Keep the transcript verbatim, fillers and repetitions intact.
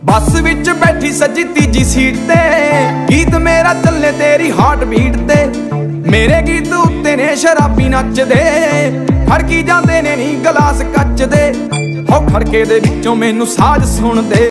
ਬੱਸ ਵਿੱਚ ਬੈਠੀ ਸੱਜੀ ਤੀਜੀ ਸੀਟ ਤੇ, ਗੀਤ ਮੇਰਾ ਚੱਲੇ ਤੇਰੀ ਹਾਰਟ ਬੀਟ ਤੇ। ਮੇਰੇ ਗੀਤ ਉੱਤੇ ਨੇ ਸ਼ਰਾਬੀ ਨੱਚਦੇ, ਖੜਕੀ ਜਾਂਦੇ ਨੇ ਨੀ ਗਲਾਸ ਕੱਚ ਦੇ। ਹੋ ਖੜਕੇ ਦੇ ਵਿੱਚੋਂ ਮੈਨੂੰ ਸਾਜ਼ ਸੁਣਦੇ।